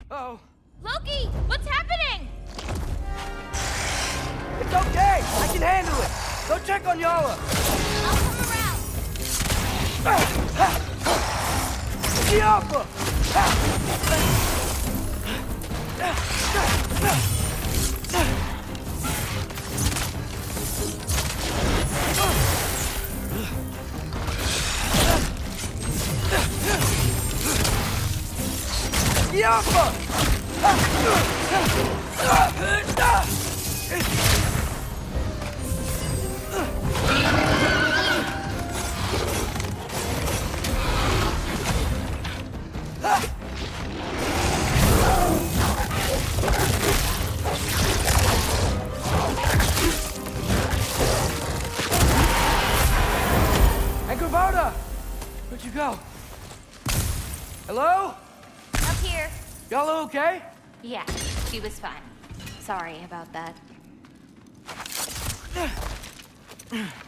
Oh. Loki, what's happening? It's okay. I can handle it. Go check on Yala. I'll come around. Giappa! Where'd you go? Hello? Up here. Y'all okay? Yeah, she was fine. Sorry about that.